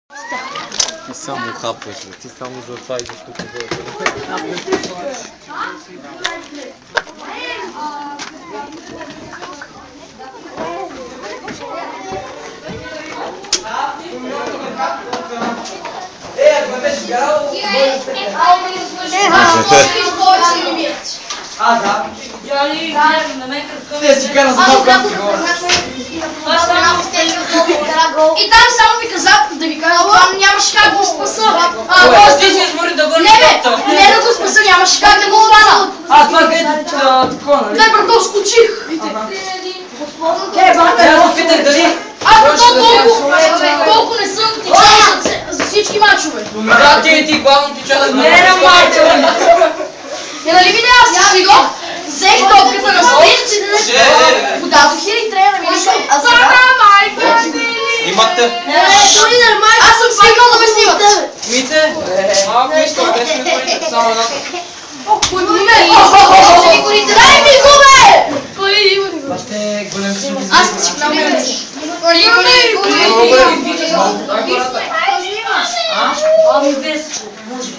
Ти само хапваш, ти само за това идваш тук. И там само ви казах да ви кажа, там нямаше как да го спаса. Не да го спаса, нямаше как да го хвана. Това е такова, нали? Дай брато, скочих. Аз питах дали... Аз толкова не съм тичал за всички мачове. Да, ти главно тича да Не на мачове. Нали видя, аз си го взех топката на спирт, подадох и трябва да ми вика. А сега? Имате? Аз съм стигнал да ме снимат. Мите? Малко искам, без ми горите само една. Кой гуме? Дай ми гуме! Кой има ли гуме? Баща голем си ми Аз си много ме Кой има ли гуме? Ами без, може.